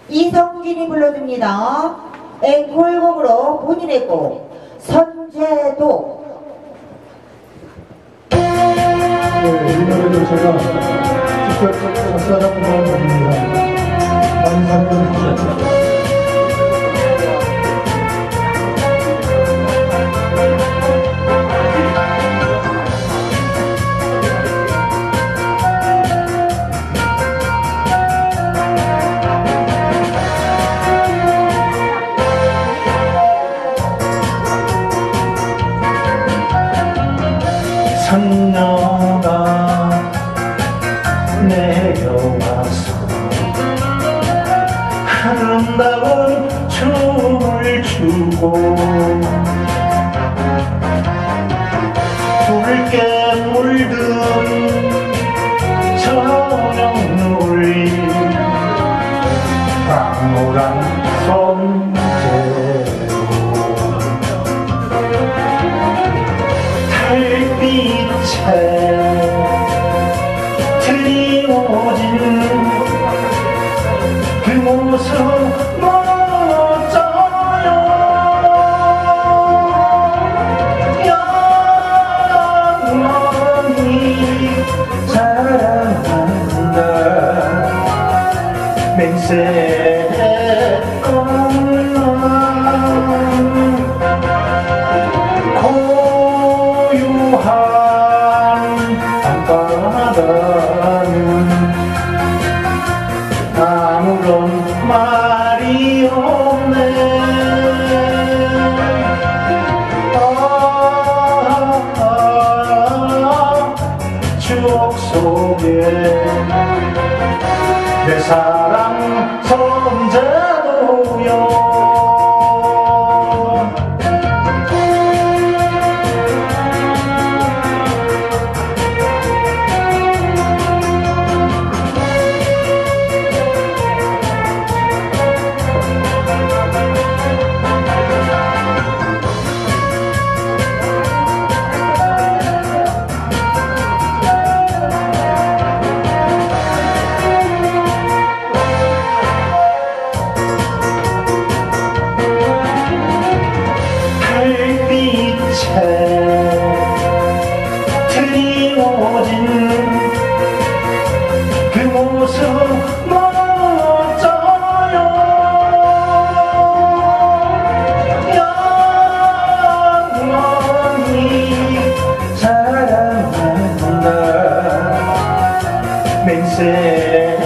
이성진이 불러줍니다. 앵콜곡으로 본인의 곡 선제도. 네, 이 노래도 제가 직접 작사 작곡한 곡입니다. 많은 사랑해 주십시오. 선녀가 내려와서 아름다운 춤을 추고 붉게 물든 저녁 노을 황홀한 손재로 달빛에 드리워진 그 모습 멋져요. 영원히 사랑한다. 맹세 밤바다는 아무런 말이 없네. 추억 속에 내 사랑 선제도요. 드리워진 그 모습 멋져요. 영원히 사랑한다. 맹세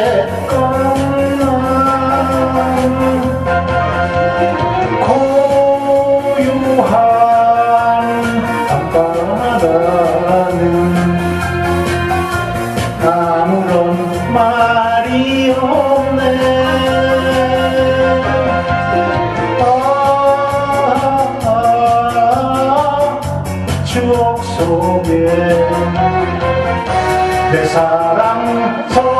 아무런 말이 없네. 추억 속에 내 사랑